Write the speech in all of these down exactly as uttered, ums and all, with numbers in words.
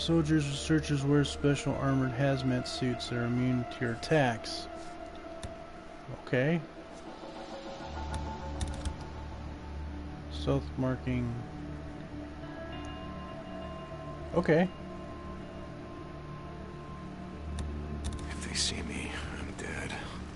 Soldiers and searchers wear special armored hazmat suits that are immune to your attacks. Okay. Stealth marking. Okay. If they see me, I'm dead.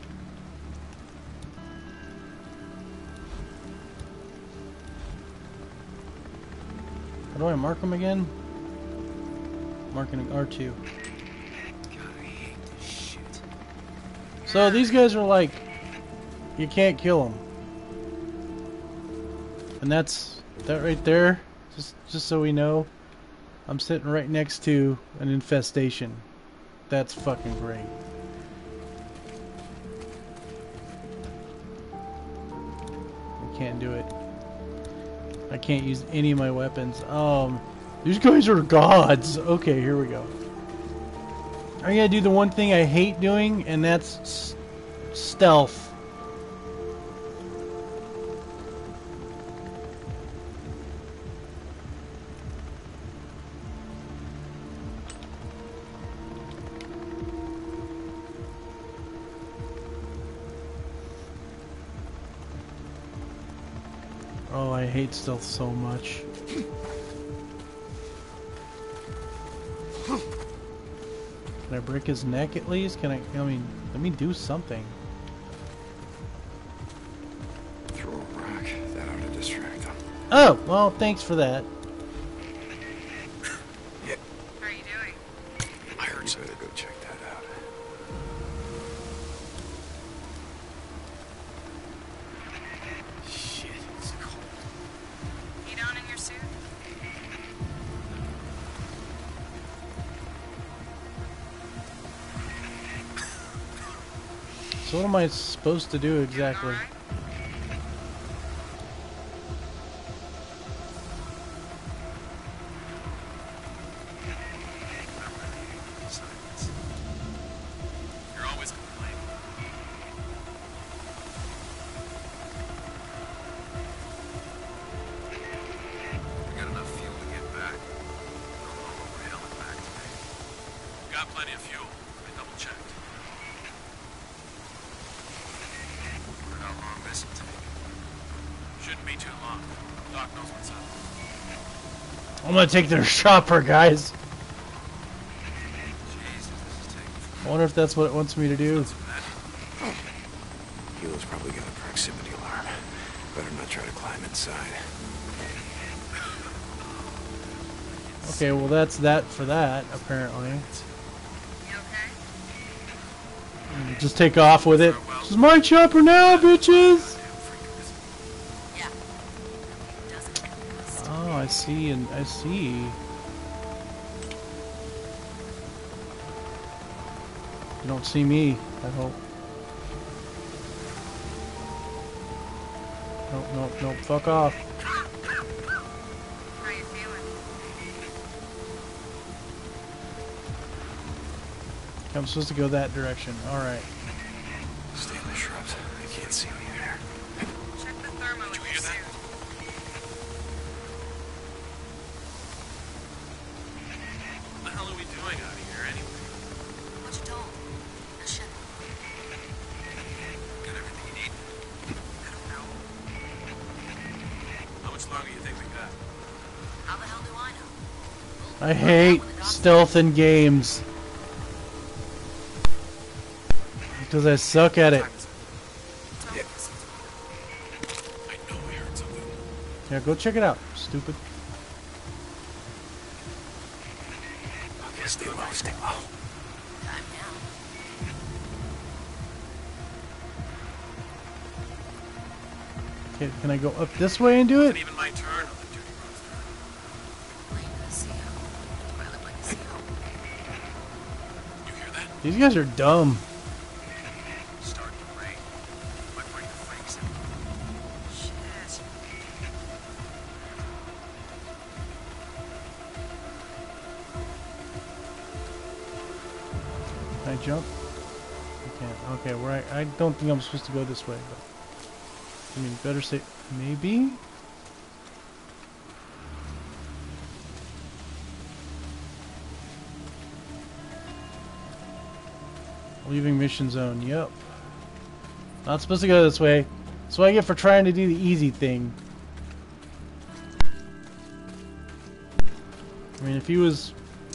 How do I mark them again? Marking R two. God, I hate this shit. So these guys are like, you can't kill them. And that's that right there. Just just so we know, I'm sitting right next to an infestation. That's fucking great. I can't do it. I can't use any of my weapons. Um, these guys are gods. Okay, here we go. I gotta do the one thing I hate doing, and that's s stealth. Oh, I hate stealth so much. Can I break his neck at least? Can I, I mean, let me do something. Throw a rock. That ought to distract them. Oh, well, thanks for that. Yeah. How are you doing? I heard you better go check that out. Shit, it's cold. Heat on in your suit? So what am I supposed to do exactly? Alright. You're always complaining. I got enough fuel to get back. Don't know what we're hailing back today. Got plenty of fuel. I double checked. Wonder how long this will take. Shouldn't be too long. Doc knows what's up. I'm gonna take their chopper, guys. Jesus, this is taking I wonder if that's what it wants me to do. forever. Helo's probably got a proximity alarm. Better not try to climb inside. Okay, well that's that for that, apparently. You okay? Just take off with it. This is my chopper now, bitches! Yeah. Doesn't exist. Oh, I see, and I see. You don't see me, I hope. Nope, nope, nope, fuck off. How you feeling? I'm supposed to go that direction. Alright. Stay in the shrubs. I can't see me there. Check the thermo in your suit. What the hell are we doing out here anyway? What you told? The ship. Got everything you need? I don't know. How much longer you think we got? How the hell do I know? I hate stealth in games. Because I suck at it. Yeah. I know I heard something. Yeah, go check it out, stupid. Okay, stay low, stay low. Time now. Okay, can I go up this way and do Wasn't it? even my turn on the duty roster. Playing the C O. Do I look like a C O? You hear that? These guys are dumb. Starting to rain. Might bring the freaks in. Shit. Can I jump? I can't. Okay, where I, I don't think I'm supposed to go this way, but I mean, better say maybe. Leaving mission zone. Yep. Not supposed to go this way. That's what I get for trying to do the easy thing. I mean, if he was...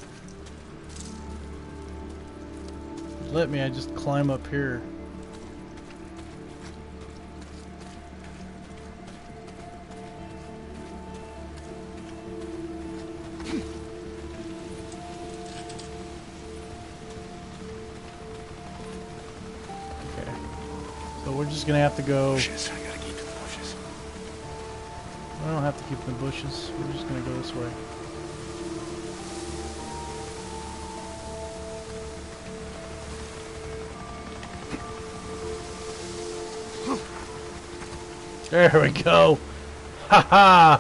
let me, I just climb up here. We're just gonna have to go. Bushes. I gotta keep in the bushes. I don't have to keep in the bushes. We're just gonna go this way. There we go. Ha ha.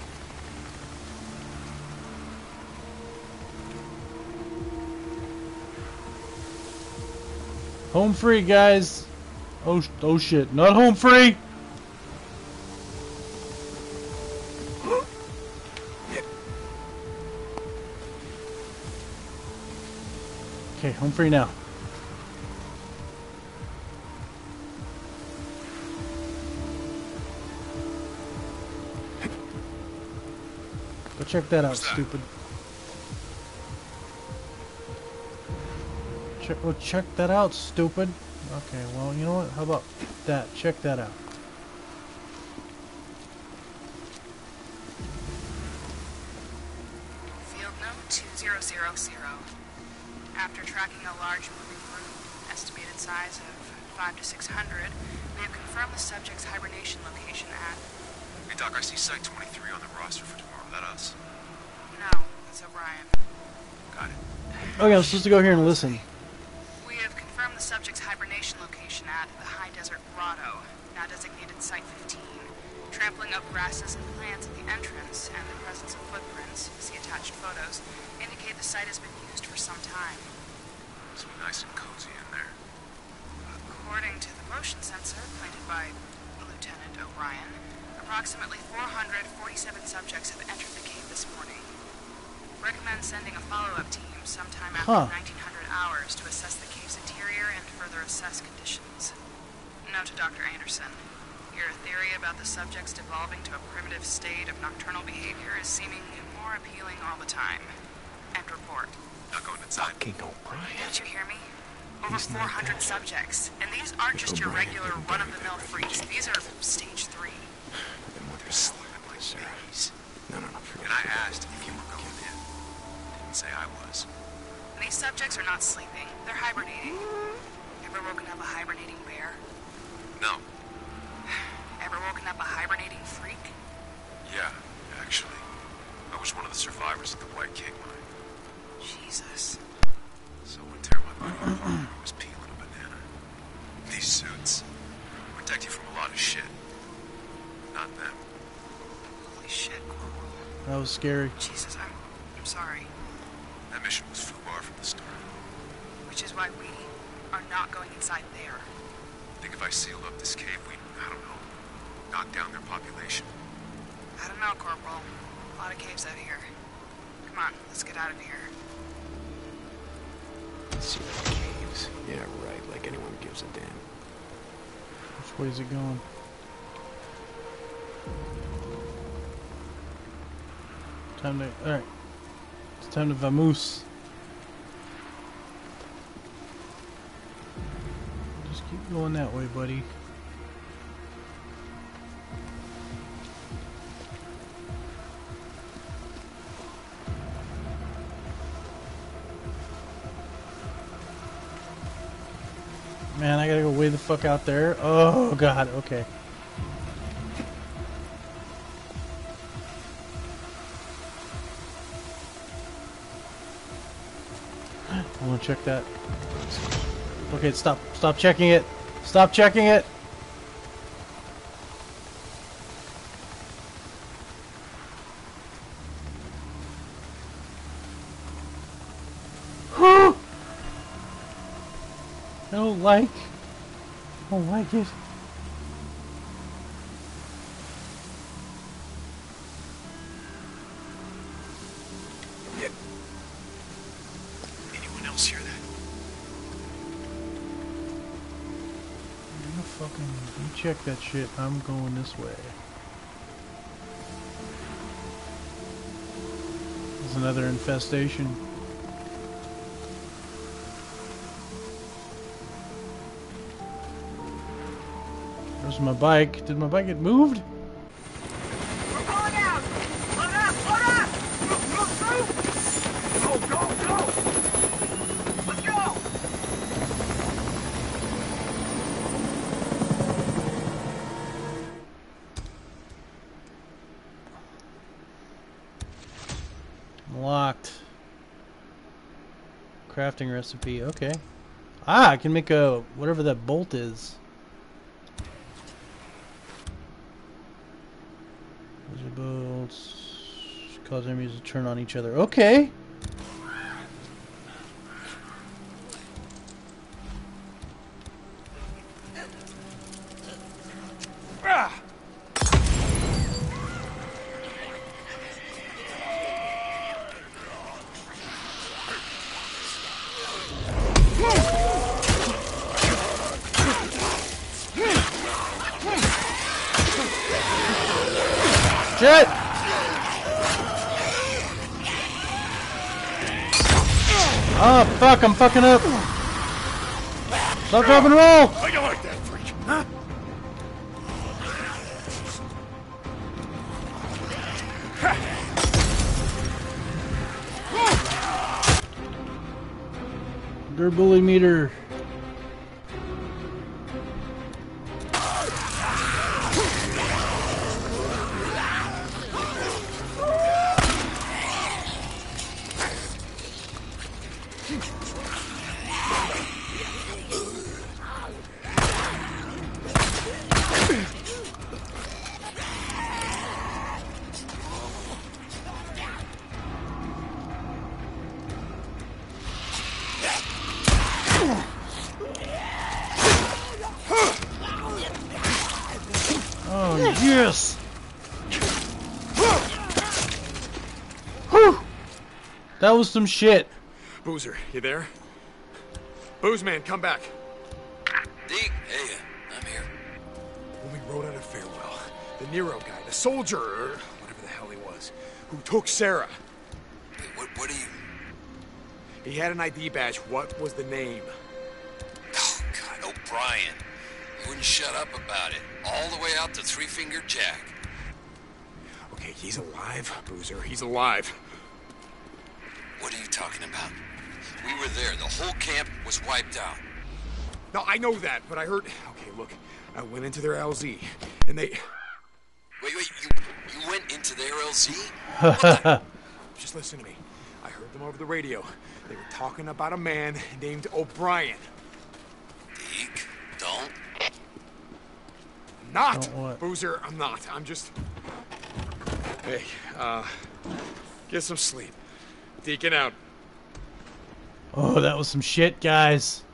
Home free, guys. Oh, oh shit, not home free! Okay, home free now. Go check that out, stupid. Check, go check that out, stupid. Okay, well, you know what? How about that? Check that out. Field note two zero zero zero. After tracking a large moving group, estimated size of five to six hundred, we have confirmed the subject's hibernation location at... Hey, Doc, I see Site twenty-three on the roster for tomorrow. That us? No, that's O'Brien. Got it. Okay, I'm supposed to go here and listen. We have confirmed the subject's hibernation location at the High Desert Grotto, now designated Site fifteen. Trampling of grasses and plants at the entrance and the presence of footprints, see attached photos, indicate the site has been used for some time. It's nice and cozy in there. According to the motion sensor planted by Lieutenant O'Brien, approximately four hundred forty-seven subjects have entered the cave this morning. Recommend sending a follow-up team sometime after Huh. nineteen hundred hours to assess the cave's interior and further assess conditions. Note to Doctor Anderson. Your theory about the subjects devolving to a primitive state of nocturnal behavior is seeming more appealing all the time. End report. Not going inside. Fucking O'Brien. Did you hear me? Over He's not four hundred that. subjects. And these aren't just your O'Brien regular didn't run-of-the-mill die. freaks. These are stage three. Then what They're sleeping like babies. No, no, no. For And I asked if you were going in. Didn't say I was. These subjects are not sleeping. They're hibernating. Ever woken up a hibernating bear? No. Ever woken up a hibernating freak? Yeah, actually. I was one of the survivors at the White King mine. Jesus. So one tear my buddy apart was peeling a banana. These suits protect you from a lot of shit. Not them. Holy shit, Corporal. That was scary. Jesus, I'm, I'm sorry. That mission was foobar from the start. Which is why we are not going inside there. I think if I sealed up this cave, we'd, I don't know, knock down their population. I don't know, Corporal. A lot of caves out here. Come on, let's get out of here. See the caves. Yeah, right. Like anyone gives a damn. Which way is it going? Time to... Alright. It's time to vamoose. Just keep going that way, buddy. Man, I gotta go way the fuck out there. Oh god, okay. I wanna check that. Okay, stop. Stop checking it. Stop checking it. Whew. I don't like. I don't like it. Anyone else hear that? check that shit. I'm going this way. There's another infestation. There's my bike. Did my bike get moved? We're pulling out! Load up! Load up! Move, move, move! Go, go, go! Let's go! Locked. Crafting recipe. Okay. Ah, I can make a whatever that bolt is. Bolts cause enemies to turn on each other. Okay. Shit! Oh fuck, I'm fucking up. Stop, drop, and roll! How you like that, freak? Huh? Durability meter. Oh, yes! Whew! That was some shit. Boozer, you there? Booze man, come back. Deke, hey, I'm here. When we rode out of Farewell, the Nero guy, the soldier, or whatever the hell he was, who took Sarah. Wait, what, what do you... He had an I D badge. What was the name? Oh, God, O'Brien. He wouldn't shut up about it. All the way out to Three Finger Jack. Okay, he's alive, Boozer. He's alive. What are you talking about? We were there. The whole camp was wiped out. No, I know that, but I heard... Okay, look. I went into their L Z, and they... Wait, wait, you, you went into their L Z? Just listen to me. I heard them over the radio. They were talking about a man named O'Brien. Deke, don't. Not, Don't what? Boozer. I'm not. I'm just... Hey, uh... get some sleep. Deacon out. Oh, that was some shit, guys.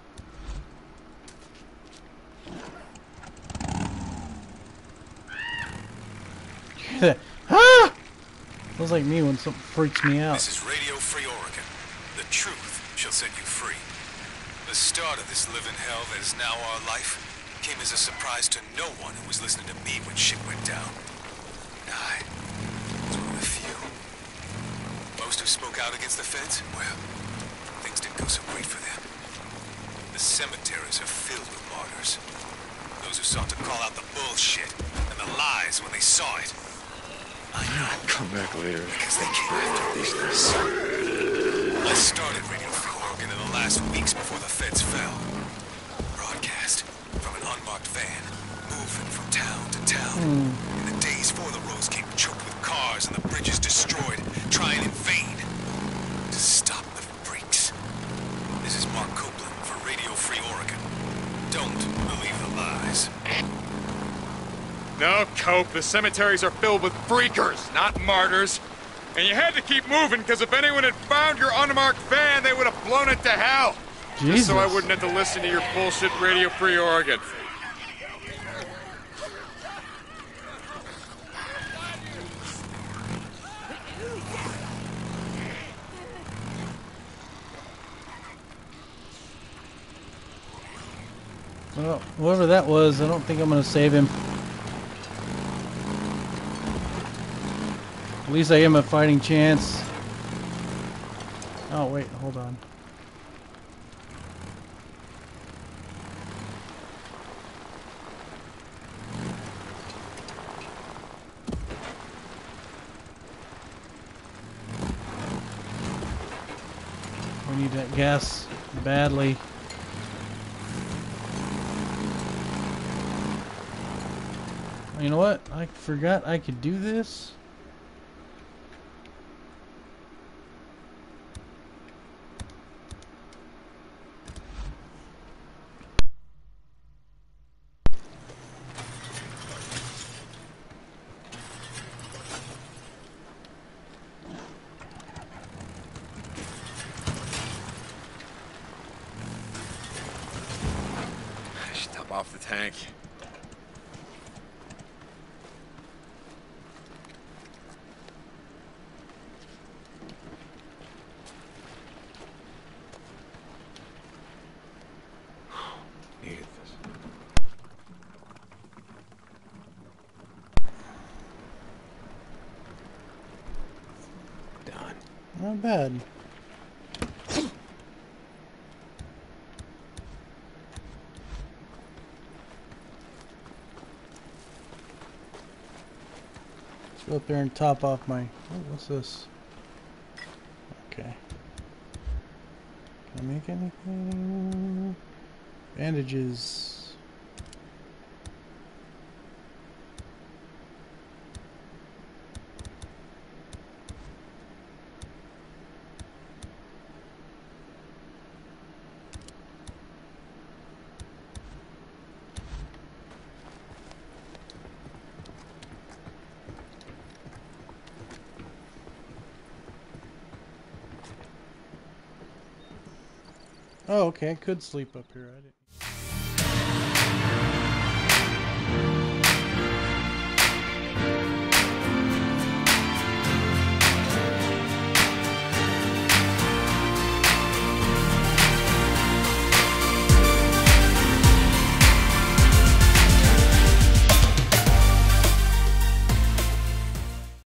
Ah! Feels like me when something freaks me out. This is Radio Free Oregon. The truth shall set you free. The start of this living hell that is now our life came as a surprise to no one who was listening to me when shit went down. I was one of the few. Most who spoke out against the feds, well, things didn't go so great for them. The cemeteries are filled with martyrs. Those who sought to call out the bullshit and the lies when they saw it. I know. Come back later. Because they came after business. I started Radio Free Oregon in the last weeks before the feds fell. Broadcast from an unmarked van, moving from town to town. In the days before the roads came choked with cars and the bridges destroyed, trying in vain to stop the freaks. This is Mark Copeland for Radio Free Oregon. Don't believe the lies. No, Cope. The cemeteries are filled with freakers, not martyrs. And you had to keep moving, because if anyone had found your unmarked van, they would have blown it to hell. Jesus. Just so I wouldn't have to listen to your bullshit Radio Free Oregon. Well, whoever that was, I don't think I'm gonna save him. At least I give him a fighting chance. Oh wait, hold on. We need that gas badly. You know what? I forgot I could do this. I should top off the tank. Needed this. Done. Not bad. Let's go up there and top off my... Oh, what's this? Okay. Can I make anything? Bandages. Oh, okay. I could sleep up here. I didn't.